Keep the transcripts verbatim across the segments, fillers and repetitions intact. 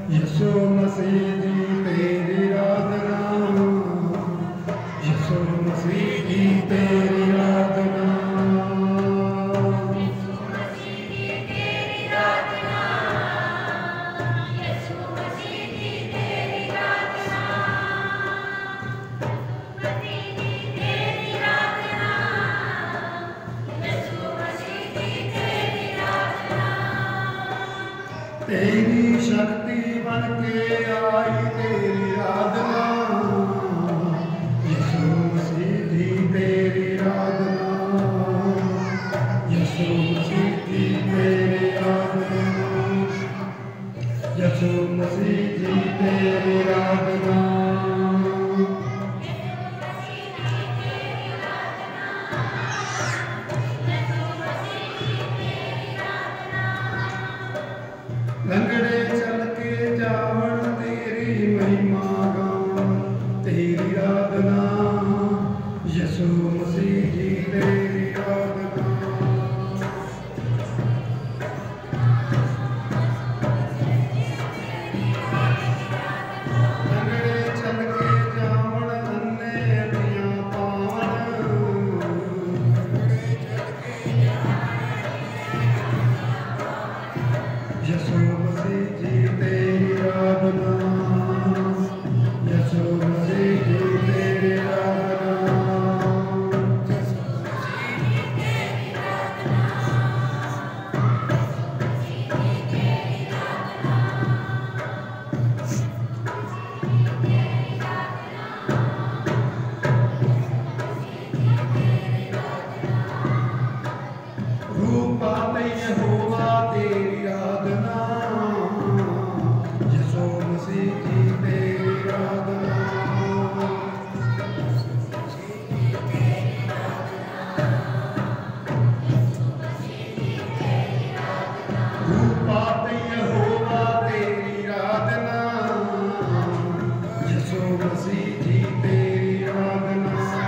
यीशु मसीह जी तेरी आराधना, यीशु मसीह जी तेरी आराधना, यीशु मसीह जी तेरी आराधना, यीशु मसीह जी तेरी आराधना, मसीह जी तेरी आराधना, यीशु मसीह जी तेरी आराधना। तेरी शक्ति बन के आई तेरी आराधना, यीशु मसीह जी तेरी आराधना, यीशु मसीह जी तेरी आराधना, यीशु मसीह जी तेरी आराधना। लंगड़े चल के जावन तेरी महिमा गावन तेरी आराधना, यीशु मसीह जी तेरी आराधना, लंगड़े चल के जावन अन्ने अखियां पावन, यीशु मसीह जी तेरी आराधना, यीशु मसीह जी तेरी आराधना, रूपा में यहोवा तेरी आराधना, यीशु मसीह जी तेरी आराधना, रूपा में यहोवा तेरी आराधना, यीशु मसीह जी तेरी आराधना,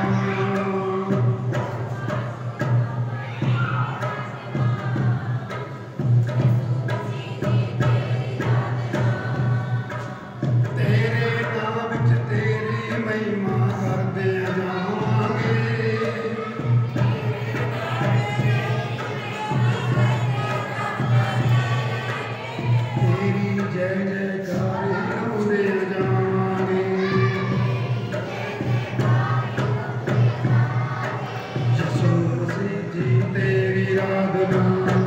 तेरे नाम विच तेरी महिमा करदे जावांगे, तेरी जय जयकार गाउंदे जावांगे, यीशु मसीह जी तेरी आराधना,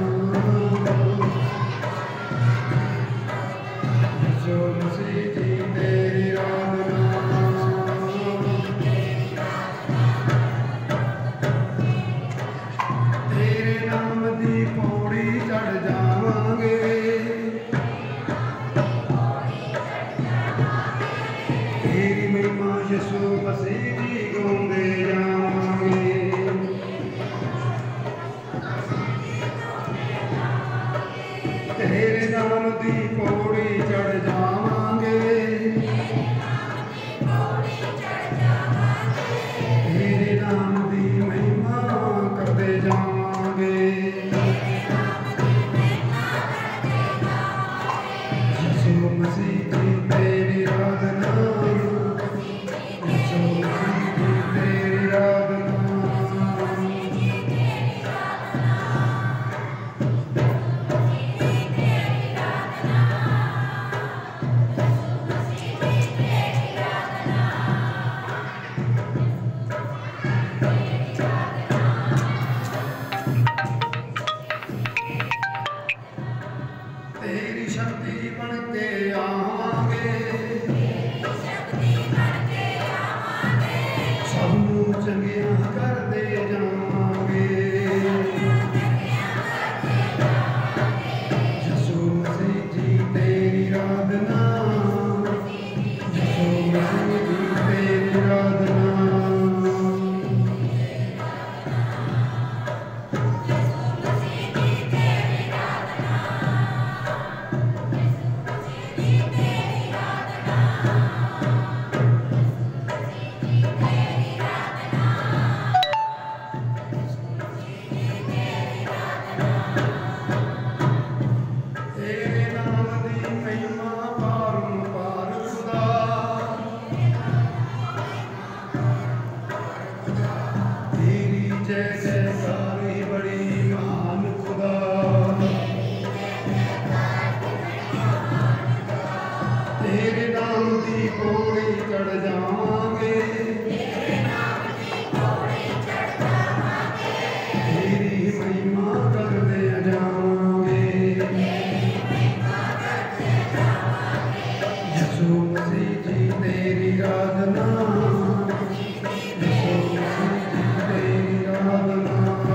यीशु मसीह जी तेरी आराधना, तेरे नाम दी पौड़ी चढ़ जावांगे, तेरी महिमा यीशु मसीह जी गाउंदे जावांगे, तेरे नाम दी पौड़ी चढ़ जावांगे, तेरे नाम दी महिमा करदे जावांगे, यीशु मसीह जी तेरी आराधना, यीशु मसीह जी तेरी आराधना, तेरी शक्ति बन के आवांगे, सबनू चंगिया करदे जावांगे, यीशु मसीह जी तेरी आराधना, यीशु मसीह जी तेरी आराधना, तेरे नाम दी महिमा पा तेरे नाम दी पौड़ी चढ़ जावांगे, तेरी महिमा करदे जावांगे। यसू मसीह जी तेरी आराधना, यसू मसीह जी तेरी आराधना।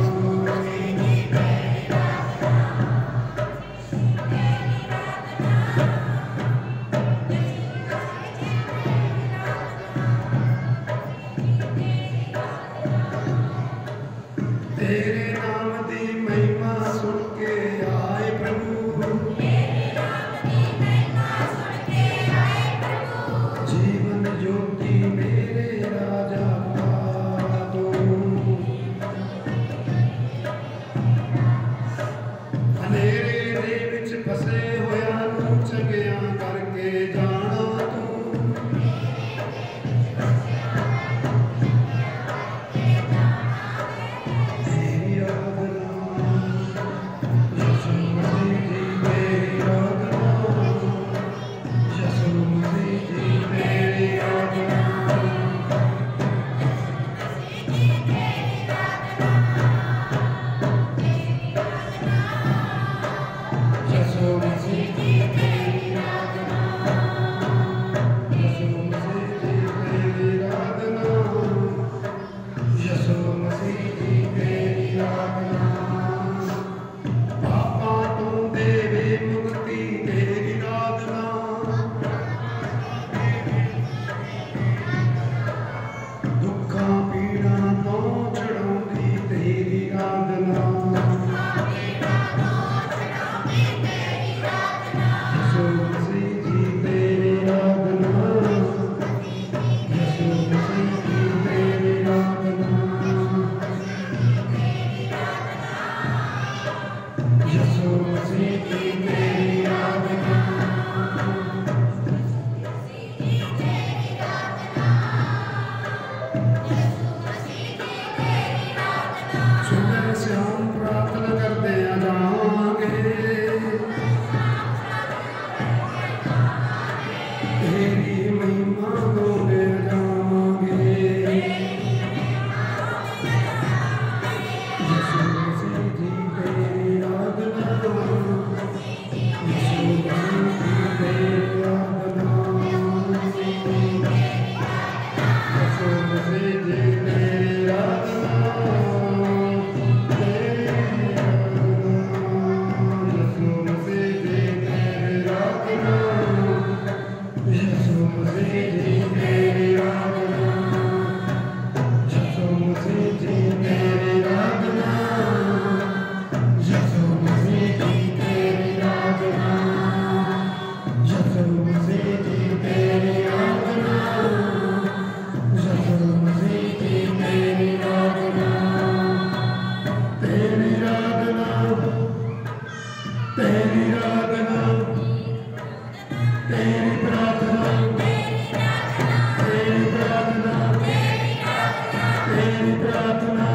तेरे नाम दी महिमा सुन के आए प्रभु, जीवन ज्योति मेरे राजा का तू। अंधेरे दे विच फसे होया नू चंगिया करके जाना तू। तेरी आराधना, यसू मसीह जी तेरी आराधना, यसू मसीह जी तेरी आराधना। यसू मसीह जी तेरी आराधना, यसू मसीह जी तेरी आराधना, यसू मसीह जी तेरी आराधना। पापां तो देवे मुक्ति तेरी आराधना, दुखां पीड़ां तो छुड़ाउंदी तेरी आराधना। यसू मसीह जी तेरी आराधना, यसू मसीह जी तेरी आराधना, यसू मसीह जी तेरी आराधना। सुबह शाम प्रार्थना करते जावांगे, तेरी महिमा गाते जावांगे। यसू मसीह जी तेरी आराधना, यसू मसीह जी तेरी आराधना, यसू मसीह जी तेरी आराधना, तेरी आराधना, यसू मसीह जी तेरी आराधना, यसू मसीह जी तेरी आराधना, यसू मसीह जी तेरी आराधना, यसू मसीह जी तेरी आराधना, यसू मसीह जी तेरी आराधना, यसू मसीह जी तेरी आराधना। तेरी आराधना, तेरी आराधना, तेरी प्रार्थना, तेरी प्रार्थना, तेरी प्रार्थना,